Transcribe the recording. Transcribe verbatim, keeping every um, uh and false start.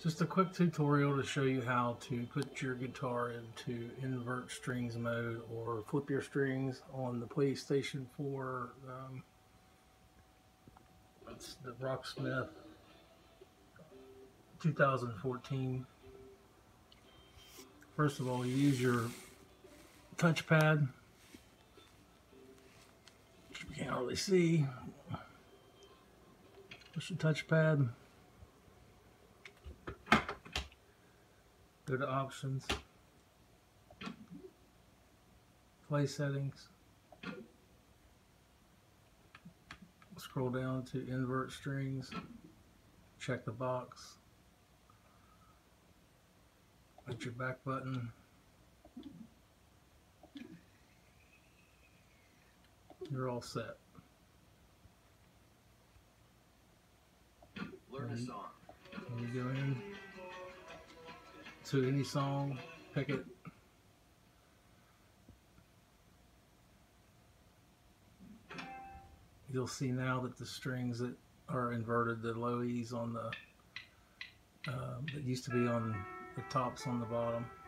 Just a quick tutorial to show you how to put your guitar into invert strings mode or flip your strings on the PlayStation four. Um, that's the Rocksmith two thousand fourteen. First of all, you use your touchpad, which you can't really see. Push the touchpad. Go to options, play settings, scroll down to invert strings, check the box, hit your back button, you're all set. Learn a song. And you go in to any song, pick it. You'll see now that the strings that are inverted, the low E's on the, uh, that used to be on the tops on the bottom.